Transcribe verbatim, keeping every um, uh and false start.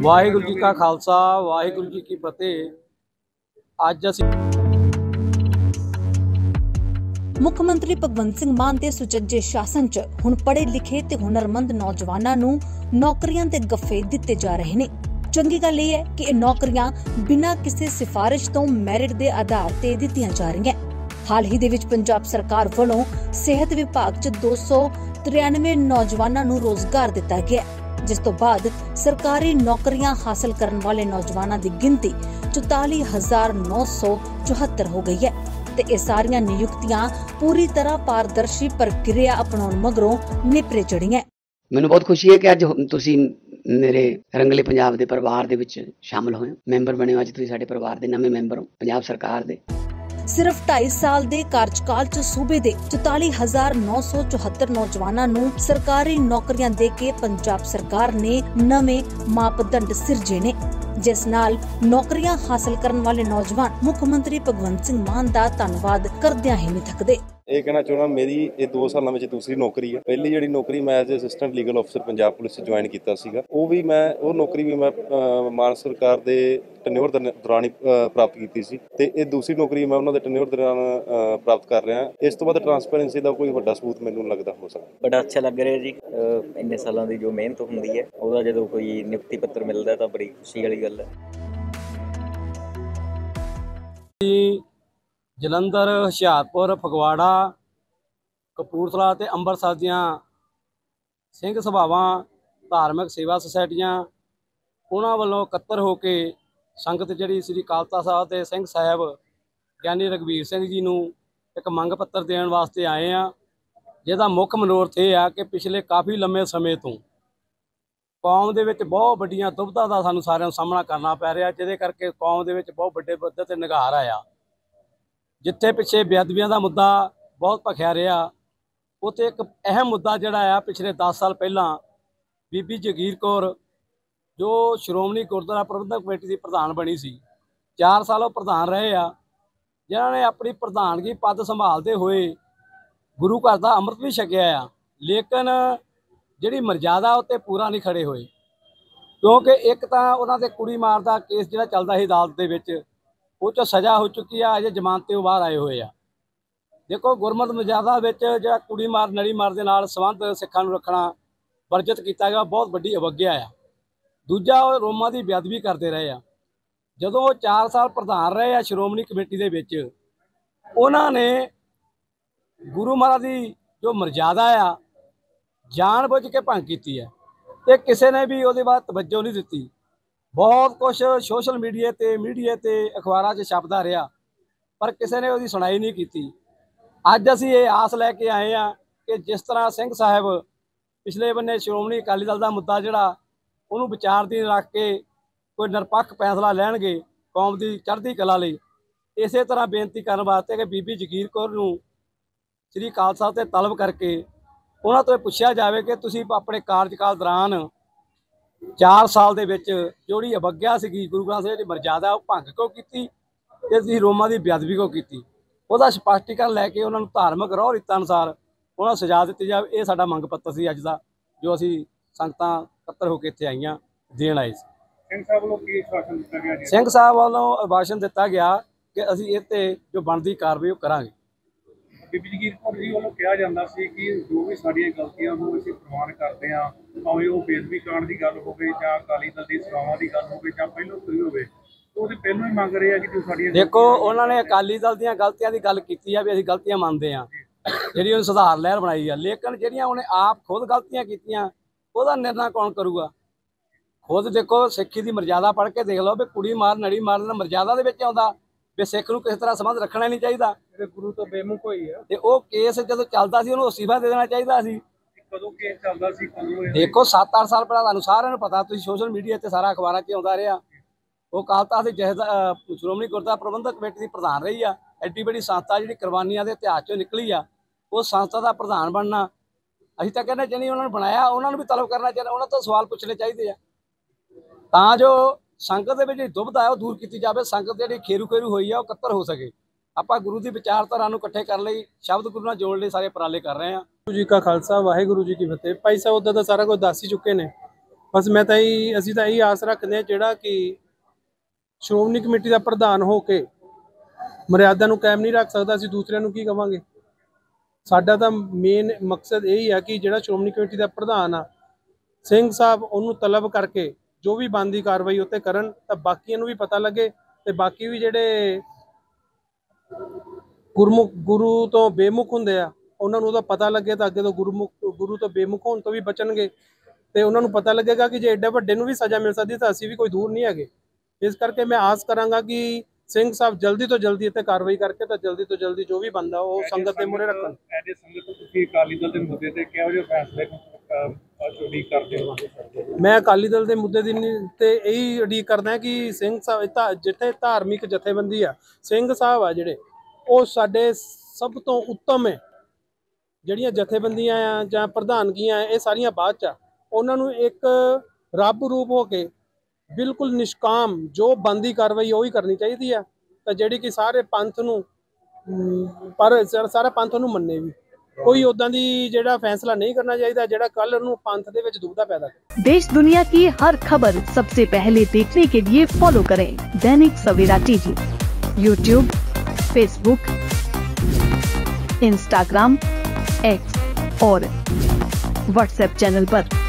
ਵਾਹਿਗੁਰੂ जी का खालसा वाहिगुरू जी की फतेह। अज असीं मुख मंत्री भगवंत सिंह मान के सुचज्जे शासन च हुण पढ़े लिखे ते हुनरमंद नौजवानों नूं नौकरियां ते गफ्फे दिते जा रहे ने। चंगी गल यह है कि नौकरियां बिना किसी सिफारिश तो मैरिट के आधार ते दित्तियां जा रही हैं। हाल ही दे विच पंजाब सरकार वालों सेहत विभाग च दो सौ तिरानवे नौजवानों नूं रोजगार दिता गया, जिस तो बाद सरकारी नौकरियां हासिल करने वाले नौजवानों की गिनती चौताली हजार नौ सौ चौहत्तर हो गई है ते ये सारियां नियुक्तियां पूरी तरह पारदर्शी प्रक्रिया अपनाउण मगरों निपरे चढ़ियां। मैनूं बहुत खुशी है कि अज तुसीं मेरे रंगले पंजाब दे परिवार दे विच शामिल होए, मैंबर बने हो। अज तुसीं साडे परिवार दे नवें मैंबर हो पंजाब सरकार दे। सिर्फ ढाई साल दे कार्यकाल च सूबे दे चौताली हजार नौ सौ चौहत्तर नौजवानों नूं सरकारी नौकरियां दे के पंजाब सरकार ने नवे मापदंड सिरजे ने, जिस नाल नौकरियां हासिल करने वाले नौजवान मुख्यमंत्री भगवंत सिंह मान दा धन्नवाद करदियां ही नहीं थकदे। ਇਹ ਕਹਿਣਾ ਚਾਹੁੰਦਾ ਮੇਰੀ ਇਹ ਦੋ ਸਾਲਾਂ ਵਿੱਚ ਦੂਸਰੀ ਨੌਕਰੀ ਹੈ। ਪਹਿਲੀ ਜਿਹੜੀ ਨੌਕਰੀ ਮੈਂ ਐਜ਼ ਅਸਿਸਟੈਂਟ ਲੀਗਲ ਅਫਸਰ ਪੰਜਾਬ ਪੁਲਿਸ 'ਚ ਜੁਆਇਨ ਕੀਤਾ ਸੀਗਾ, ਉਹ ਵੀ ਮੈਂ ਉਹ ਨੌਕਰੀ ਵੀ ਮੈਂ ਮਾਨ ਸਰਕਾਰ ਦੇ ਟੈਨਿਓਰ ਦੌਰਾਨ ਹੀ ਪ੍ਰਾਪਤ ਕੀਤੀ ਸੀ ਤੇ ਇਹ ਦੂਸਰੀ ਨੌਕਰੀ ਮੈਂ ਉਹਨਾਂ ਦੇ ਟੈਨਿਓਰ ਦੌਰਾਨ ਪ੍ਰਾਪਤ ਕਰ ਰਿਹਾ। ਇਸ ਤੋਂ ਬਾਅਦ ਟਰਾਂਸਪੇਰੈਂਸੀ ਦਾ ਕੋਈ ਵੱਡਾ ਸਬੂਤ ਮੈਨੂੰ ਲੱਗਦਾ ਹੋ ਸਕਦਾ। ਬੜਾ ਅੱਛਾ ਲੱਗ ਰਿਹਾ ਜੀ, ਇੰਨੇ ਸਾਲਾਂ ਦੀ ਜੋ ਮਿਹਨਤ ਹੁੰਦੀ ਹੈ ਉਹਦਾ ਜਦੋਂ ਕੋਈ ਨਿਯੁਕਤੀ ਪੱਤਰ ਮਿਲਦਾ ਤਾਂ ਬੜੀ ਖੁਸ਼ੀ ਵਾਲੀ ਗੱਲ ਹੈ। ਜਲੰਧਰ, ਹੁਸ਼ਿਆਰਪੁਰ, ਫਗਵਾੜਾ, ਕਪੂਰਥਲਾ ਤੇ ਅੰਮ੍ਰਿਤਸਰ ਦੀਆਂ ਸਿੰਘ ਸਭਾਵਾਂ, ਧਾਰਮਿਕ ਸੇਵਾ ਸੁਸਾਇਟੀਆਂ, ਉਹਨਾਂ ਵੱਲੋਂ ਇਕੱਤਰ ਹੋ ਕੇ ਸੰਗਤ ਜਿਹੜੀ ਸ੍ਰੀ ਅਕਾਲ ਤਖ਼ਤ ਸਾਹਿਬ ਦੇ ਸਿੰਘ ਸਾਹਿਬ ਗਿਆਨੀ ਰਘਬੀਰ ਸਿੰਘ ਜੀ ਨੂੰ ਇੱਕ ਮੰਗ ਪੱਤਰ ਦੇਣ ਵਾਸਤੇ ਆਏ ਆ, ਜਿਹਦਾ ਮੁੱਖ ਮਨੋਰਥ ਇਹ ਆ ਕਿ ਪਿਛਲੇ ਕਾਫੀ ਲੰਮੇ ਸਮੇਂ ਤੋਂ ਕੌਮ ਦੇ ਵਿੱਚ ਬਹੁਤ ਵੱਡੀਆਂ ਦੁਵਿਧਾ ਦਾ ਸਾਨੂੰ ਸਾਰਿਆਂ ਨੂੰ ਸਾਹਮਣਾ ਕਰਨਾ ਪੈ ਰਿਹਾ, ਜਿਹਦੇ ਕਰਕੇ ਕੌਮ ਦੇ ਵਿੱਚ ਬਹੁਤ ਵੱਡੇ ਪੱਧਰ ਤੇ ਨਿਘਾਰ ਆਇਆ। ਜਿੱਥੇ ਪਿੱਛੇ ਬੇਅਦਬੀਆਂ ਦਾ ਮੁੱਦਾ ਬਹੁਤ ਭਖਿਆ ਰਿਹਾ, ਉੱਥੇ ਇੱਕ ਅਹਿਮ ਮੁੱਦਾ ਜਿਹੜਾ ਆ ਪਿਛਲੇ ਦਸ ਸਾਲ ਪਹਿਲਾਂ ਬੀਬੀ ਜਗੀਰ ਕੌਰ ਜੋ ਸ਼੍ਰੋਮਣੀ ਗੁਰਦੁਆਰਾ ਪ੍ਰਬੰਧਕ ਕਮੇਟੀ ਦੀ ਪ੍ਰਧਾਨ ਬਣੀ ਸੀ, ਚਾਰ ਸਾਲ ਉਹ ਪ੍ਰਧਾਨ ਰਹੇ ਆ, ਜਿਨ੍ਹਾਂ ਨੇ ਆਪਣੀ ਪ੍ਰਧਾਨਗੀ ਪਦ ਸੰਭਾਲਦੇ ਹੋਏ ਗੁਰੂ ਘਰ ਦਾ ਅੰਮ੍ਰਿਤ ਵੀ ਛਕਿਆ ਆ, ਲੇਕਿਨ ਜਿਹੜੀ ਮਰਜ਼ਾਦਾ ਉੱਤੇ ਪੂਰਾ ਨਹੀਂ ਖੜੇ ਹੋਏ। ਕਿਉਂਕਿ ਇੱਕ ਤਾਂ ਉਹਨਾਂ ਦੇ ਕੁੜੀ ਮਾਰ ਦਾ ਕੇਸ ਜਿਹੜਾ ਚੱਲਦਾ ਸੀ ਅਦਾਲਤ ਦੇ ਵਿੱਚ, ਉਹ 'ਚ ਸਜ਼ਾ ਹੋ ਚੁੱਕੀ ਆ, ਅਜੇ ਜ਼ਮਾਨਤ ਤੇ ਉਹ ਬਾਹਰ ਆਏ ਹੋਏ ਆ। ਦੇਖੋ, ਗੁਰਮਤਿ ਮਰਜ਼ਾਦਾ ਵਿੱਚ ਜਿਹੜਾ ਕੁੜੀ ਮਾਰ ਨੜੀ ਮਾਰ ਦੇ ਨਾਲ ਸੰਬੰਧ ਸਿੱਖਾਂ ਨੂੰ ਰੱਖਣਾ ਵਰਜਿਤ ਕੀਤਾ ਗਿਆ, ਬਹੁਤ ਵੱਡੀ ਅਵੱਗਿਆ ਆ। ਦੂਜਾ, ਉਹ ਰੋਮਾਂ ਦੀ ਬੇਅਦਬੀ ਕਰਦੇ ਰਹੇ ਆ। ਜਦੋਂ ਉਹ ਚਾਰ ਸਾਲ ਪ੍ਰਧਾਨ ਰਹੇ ਆ ਸ਼੍ਰੋਮਣੀ ਕਮੇਟੀ ਦੇ ਵਿੱਚ, ਉਹਨਾਂ ਨੇ ਗੁਰੂ ਮਹਾਰਾਜ ਦੀ ਜੋ ਮਰਜ਼ਾਦਾ ਆ ਜਾਣ ਬੁੱਝ ਕੇ ਭੰਗ ਕੀਤੀ ਹੈ ਤੇ ਕਿਸੇ ਨੇ ਵੀ ਉਹਦੇ ਬਾਅਦ ਤਵੱਜੋ ਨਹੀਂ ਦਿੱਤੀ। ਬਹੁਤ ਕੁਛ ਸੋਸ਼ਲ ਮੀਡੀਆ ਤੇ ਮੀਡੀਆ ਤੇ ਅਖਬਾਰਾਂ 'ਚ ਛਪਦਾ ਰਿਹਾ, ਪਰ ਕਿਸੇ ਨੇ ਉਹਦੀ ਸੁਣਾਈ ਨਹੀਂ ਕੀਤੀ। ਅੱਜ ਅਸੀਂ ਇਹ ਆਸ ਲੈ ਕੇ ਆਏ ਆ ਕਿ ਜਿਸ ਤਰ੍ਹਾਂ ਸਿੰਘ ਸਾਹਿਬ ਪਿਛਲੇ ਬੰਨੇ ਸ਼੍ਰੋਮਣੀ ਅਕਾਲੀ ਦਲ ਦਾ ਮੁੱਦਾ ਜਿਹੜਾ ਉਹਨੂੰ ਵਿਚਾਰਧੀਨ ਰੱਖ ਕੇ ਕੋਈ ਨਿਰਪੱਖ ਫੈਸਲਾ ਲੈਣਗੇ ਕੌਮ ਦੀ ਚੜ੍ਹਦੀ ਕਲਾ ਲਈ, ਇਸੇ ਤਰ੍ਹਾਂ ਬੇਨਤੀ ਕਰਨ ਵਾਸਤੇ ਕਿ ਬੀਬੀ ਜਗੀਰ ਕੌਰ ਨੂੰ ਸ੍ਰੀ ਅਕਾਲ ਸਾਹਿਬ ਤੇ ਤਲਬ ਕਰਕੇ ਉਹਨਾਂ ਤੋਂ ਇਹ ਪੁੱਛਿਆ ਜਾਵੇ ਕਿ ਤੁਸੀਂ ਆਪਣੇ ਕਾਰਜਕਾਲ ਦੌਰਾਨ ਚਾਰ ਸਾਲ ਦੇ ਵਿੱਚ ਜਿਹੜੀ ਅਵੱਗਿਆ ਸੀਗੀ ਗੁਰੂ ਗ੍ਰੰਥ ਸਾਹਿਬ ਦੀ ਮਰਜ਼ਾਦਾ ਉਹ ਭੰਗ ਕਿਉਂ ਕੀਤੀ ਤੇ ਤੁਸੀਂ ਰੋਮਾਂ ਦੀ ਬੇਅਦਬੀ ਕਿਉਂ ਕੀਤੀ, ਉਹਦਾ ਸਪਸ਼ਟੀਕਰਨ ਲੈ ਕੇ ਉਹਨਾਂ ਨੂੰ ਧਾਰਮਿਕ ਰਹੁ ਰੀਤਾਂ ਅਨੁਸਾਰ ਉਹਨਾਂ ਨੂੰ ਸਜ਼ਾ ਦਿੱਤੀ ਜਾਵੇ। ਇਹ ਸਾਡਾ ਮੰਗ ਪੱਤਰ ਸੀ ਅੱਜ ਦਾ, ਜੋ ਅਸੀਂ ਸੰਗਤਾਂ ਇਕੱਤਰ ਹੋ ਕੇ ਇੱਥੇ ਆਈਆਂ ਦੇਣ ਆਏ ਸੀ। ਸਿੰਘ ਸਾਹਿਬ ਵੱਲੋਂ ਕੀ ਆਸ਼ਵਾਸਨ ਦਿੱਤਾ ਗਿਆ ਜੀ? ਸਿੰਘ ਸਾਹਿਬ ਵੱਲੋਂ ਆਸ਼ਵਾਸਨ ਦਿੱਤਾ ਗਿਆ ਕਿ ਅਸੀਂ ਇਹ ਤੇ ਜੋ ਬਣਦੀ ਕਾਰਵਾਈ ਉਹ ਕਰਾਂਗੇ। ਬੀਬੀ ਜਗੀਰ ਕੌਰ ਜੀ ਵੱਲੋਂ ਕਿਹਾ ਜਾਂਦਾ ਸੀ ਕਿ ਜੋ ਵੀ ਸਾਡੀਆਂ ਗਲਤੀਆਂ ਨੂੰ ਅਸੀਂ ਪ੍ਰਵਾਨ ਕਰਦੇ ਹਾਂ, ਭਾਵੇਂ ਉਹ ਬੇਅਦਬੀ ਕਾਂਡ ਦੀ ਗੱਲ ਹੋਵੇ ਜਾਂ ਅਕਾਲੀ ਦਲ ਦੀ ਸੇਵਾਵਾਂ ਦੀ ਗੱਲ ਹੋਵੇ ਜਾਂ ਪਹਿਲੋਂ ਕੋਈ ਹੋਵੇ, ਉਹਦੇ ਪਹਿਲੋਂ ਹੀ ਮੰਗ ਰਹੇ ਆ ਕਿ ਜੋ ਸਾਡੀਆਂ ਦੇਖੋ, ਉਹਨਾਂ ਨੇ ਅਕਾਲੀ ਦਲ ਦੀਆਂ ਗਲਤੀਆਂ ਦੀ ਗੱਲ ਕੀਤੀ ਆ ਵੀ ਅਸੀਂ ਗਲਤੀਆਂ ਮੰਨਦੇ ਹਾਂ, ਜਿਹੜੀ ਉਹਨੇ ਸੁਧਾਰ ਲਹਿਰ ਬਣਾਈ ਆ, ਲੇਕਿਨ ਜਿਹੜੀਆਂ ਉਹਨੇ ਆਪ ਖੁਦ ਗਲਤੀਆਂ ਕੀਤੀਆਂ ਉਹਦਾ ਨਿਰਣਾ ਕੌਣ ਕਰੂਗਾ? ਖੁਦ ਦੇਖੋ, ਸਿੱਖੀ ਦੀ ਮਰਜ਼ਾਦਾ ਪੜ੍ਹ ਕੇ ਦੇਖ ਲਓ ਵੀ ਕੁੜੀ ਮਾਰ ਨੜੀ ਮਾਰਨ ਮਰਜ਼ਾਦਾ ਦੇ ਵਿੱਚ ਆਉਂਦਾ ਵੀ ਸਿੱਖ ਨੂੰ ਕਿਸੇ ਤਰ੍ਹਾਂ ਸੰਬੰਧ ਰੱਖਣਾ ਨਹੀਂ ਚਾਹੀਦਾ। ਗੁਰੂ ਤੋਂ ਬੇਮੁਖ ਹੋਈ ਆ ਤੇ ਉਹ ਕੇਸ ਜਦੋਂ ਚੱਲਦਾ ਸੀ ਉਹਨੂੰ ਅਸਤੀਫਾ ਦੇ ਦੇਣਾ ਚਾਹੀਦਾ ਸੀ। ਕਦੋਂ ਕੇਸ ਚੱਲਦਾ ਸੀ? ਦੇਖੋ, ਸੱਤ ਅੱਠ ਸਾਲ ਪਹਿਲਾਂ ਤੁਹਾਨੂੰ ਸਾਰਿਆਂ ਨੂੰ ਪਤਾ, ਤੁਸੀਂ ਸੋਸ਼ਲ ਮੀਡੀਆ ਤੇ ਸਾਰਾ ਅਖਬਾਰਾਂ 'ਚ ਆਉਂਦਾ ਰਿਹਾ। ਉਹ ਅਕਾਲ ਤਖ਼ਤ ਦੇ ਜਥੇਦਾਰ ਸ਼੍ਰੋਮਣੀ ਗੁਰਦੁਆਰਾ ਪ੍ਰਬੰਧਕ ਕਮੇਟੀ ਦੀ ਪ੍ਰਧਾਨ ਰਹੀ ਆ। ਐਡੀ ਵੱਡੀ ਸੰਸਥਾ ਜਿਹੜੀ ਕੁਰਬਾਨੀਆਂ ਦੇ ਇਤਿਹਾਸ 'ਚੋਂ ਨਿਕਲੀ ਆ, ਉਹ ਸੰਸਥਾ ਦਾ ਪ੍ਰਧਾਨ ਬਣਨਾ ਅਸੀਂ ਤਾਂ ਕਹਿੰਦੇ ਜਿਹਨੇ ਉਹਨਾਂ ਨੂੰ ਬਣਾਇਆ ਉਹਨਾਂ ਨੂੰ ਵੀ ਤਲਬ ਕਰਨਾ ਚਾਹੀਦਾ, ਉਹਨਾਂ ਤੋਂ ਸਵਾਲ ਪੁੱਛਣੇ ਚਾਹੀਦੇ ਆ ਤਾਂ ਜੋ ਸੰਗਤ ਦੇ ਵਿੱਚ ਜਿਹੜੀ ਦੁਬਿਧਾ ਹੈ ਉਹ ਦੂਰ ਕੀਤੀ ਜਾਵੇ, ਸੰਗਤ ਜਿਹੜੀ ਖੇਰੂ ਖੇਰੂ ਹੋਈ ਆ ਉਹ ਇਕੱਤਰ ਹੋ ਸਕੇ। ਆਪਾਂ ਗੁਰੂ ਦੀ ਵਿਚਾਰਧਾਰਾ ਨੂੰ ਇਕੱਠੇ ਕਰਨ ਲਈ, ਸ਼ਬਦ ਗੁਰੂ ਨਾਲ ਜੋੜਨ ਲਈ ਸਾਰੇ ਉਪਰਾਲੇ ਕਰ ਰਹੇ ਹਾਂ। वाहिगुरू जी का खालसा वाहिगुरू जी की फतेह। भाई साहब उदा तो सारा कुछ दस ही चुके ने, ਬਸ ਮੈਂ ਤਾਂ ਇਹ ਅਸੀਂ ਤਾਂ ਇਹ ਆਸ ਰੱਖਦੇ ਹਾਂ ਜਿਹੜਾ ਕਿ ਸ਼੍ਰੋਮਣੀ ਕਮੇਟੀ ਦਾ ਪ੍ਰਧਾਨ ਹੋ ਕੇ ਮਰਿਆਦਾ ਨੂੰ ਕਾਇਮ ਨਹੀਂ ਰੱਖ ਸਕਦਾ, ਅਸੀਂ ਦੂਸਰਿਆਂ ਨੂੰ ਕੀ ਕਵਾਂਗੇ। ਸਾਡਾ ਤਾਂ ਮੇਨ ਮਕਸਦ ਇਹ ਹੀ ਹੈ ਕਿ ਜਿਹੜਾ ਸ਼੍ਰੋਮਣੀ ਕਮੇਟੀ ਦਾ ਪ੍ਰਧਾਨ ਆ ਸਿੰਘ ਸਾਹਿਬ, ਉਹਨੂੰ ਤਲਬ ਕਰਕੇ ਜੋ ਵੀ ਬਣਦੀ ਕਾਰਵਾਈ ਉੱਤੇ ਕਰਨ ਤਾਂ ਬਾਕੀਆਂ ਨੂੰ ਵੀ ਪਤਾ ਲੱਗੇ ਤੇ ਬਾਕੀ ਵੀ ਜਿਹੜੇ ਗੁਰਮੁਖ ਗੁਰੂ ਤੋਂ ਬੇਮੁਖ ਹੁੰਦੇ ਆ ਉਹਨਾਂ ਨੂੰ ਉਹਦਾ ਪਤਾ ਲੱਗੇ ਤਾਂ ਅੱਗੇ ਤੋਂ ਗੁਰਮੁਖ ਗੁਰੂ ਤੋਂ ਬੇਮੁਖ ਹੋਣ ਤੋਂ ਵੀ ਬਚਣਗੇ ਤੇ ਉਹਨਾਂ ਨੂੰ ਪਤਾ ਲੱਗੇਗਾ ਕਿ ਜੇ ਐਡੇ ਵੱਡੇ ਨੂੰ ਵੀ ਸਜ਼ਾ ਮਿਲ ਸਕਦੀ ਤਾਂ ਅਸੀਂ ਵੀ ਕੋਈ ਦੂਰ ਨਹੀਂ ਹੈਗੇ। ਇਸ ਕਰਕੇ ਮੈਂ ਆਸ ਕਰਾਂਗਾ ਕਿ ਸਿੰਘ ਸਾਹਿਬ ਜਲਦੀ ਤੋਂ ਜਲਦੀ ਇੱਥੇ ਕਾਰਵਾਈ ਕਰਕੇ ਤਾਂ ਜਲਦੀ ਤੋਂ ਜਲਦੀ ਜੋ ਵੀ ਬੰਦਾ ਉਹ ਸੰਗਤ ਦੇ ਮੂਹਰੇ ਰੱਖਣ। ਐਡੇ ਸੰਗਤ ਤੁਸੀਂ ਅਕਾਲੀ ਦਲ ਦੇ ਮੁੱਦੇ ਤੇ ਕਿਹੋ ਜਿਹੇ ਫੈਸਲੇ ਉਡੀਕ ਕਰਦੇ ਹੋ? ਮੈਂ ਅਕਾਲੀ ਦਲ ਦੇ ਮੁੱਦੇ ਦੀ ਤੇ ਇਹੀ ਉਡੀਕ ਕਰਦਾ ਕਿ ਸਿੰਘ ਸਾਹਿਬ ਜਿੱਥੇ ਧਾਰਮਿਕ ਜਥੇਬੰਦੀ ਆ, ਸਿੰਘ ਸਾਹਿਬ ਆ ਜਿਹੜੇ ਉਹ ਸਾਡੇ ਸਭ ਤੋਂ ਉੱਤਮ ਹੈ। ਜਿਹੜੀਆਂ ਜਥੇਬੰਦੀਆਂ ਆ ਜਾਂ ਪ੍ਰਧਾਨਗੀਆਂ ਇਹ ਸਾਰੀਆਂ ਬਾਅਦ 'ਚ ਆ। ਉਹਨਾਂ ਨੂੰ ਇੱਕ ਰੱਬ ਰੂਪ ਹੋ ਕੇ ਬਿਲਕੁਲ ਨਿਸ਼ਕਾਮ ਜੋ ਬਣਦੀ ਕਾਰਵਾਈ ਉਹੀ ਕਰਨੀ ਚਾਹੀਦੀ ਆ ਤਾਂ ਜਿਹੜੀ ਕਿ ਸਾਰੇ ਪੰਥ ਨੂੰ ਪਰ ਸਾਰਾ ਪੰਥ ਨੂੰ ਮੰਨੇ ਵੀ। कोई उदां दी जेड़ा फैसला नहीं करना चाहिए जेड़ा कल नूं पंथ दे विच दुविधा पैदा करे। देश दुनिया की हर खबर सबसे पहले देखने के लिए फॉलो करें Dainik Savera TV, YouTube, Facebook, Instagram, X और व्हाट्सएप चैनल पर।